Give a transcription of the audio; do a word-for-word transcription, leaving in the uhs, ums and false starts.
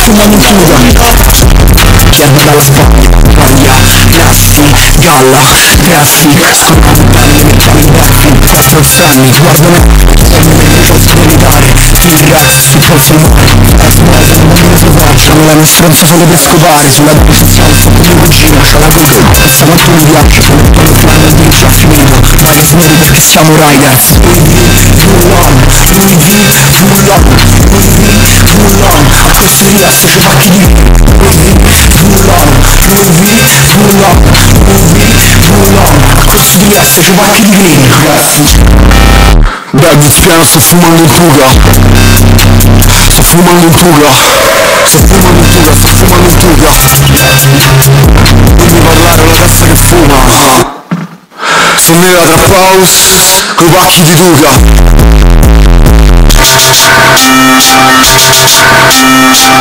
fumano in fuga. Chiama dalla spagna, grassi, galla, grassi, suonano belli, mettiamo i baffi, strozzarmi, guarda me, non posso limitare, birra, sul polso al mare, esplose, non mi provoce, non la mia stronza solo per scopare, sulla bici salsa, mio cugino, c'ha la coda, stamattina mi piace, quello fumando il già finito, ma che smedi perché siamo riders, Louis V, too long, Louis V, too long, Louis V, too long, a questo via se ci fa chi di Louis V, too long, Louis V, too long, Louis V, too long, a questo via se ci fa chi di Dai, piano, sto fumando in fuga. Sto fumando in fuga. Sto fumando in fuga, sto fumando in fuga. Non mi parlare la testa che fuma. Sto nella trap house coi pacchi di Duca.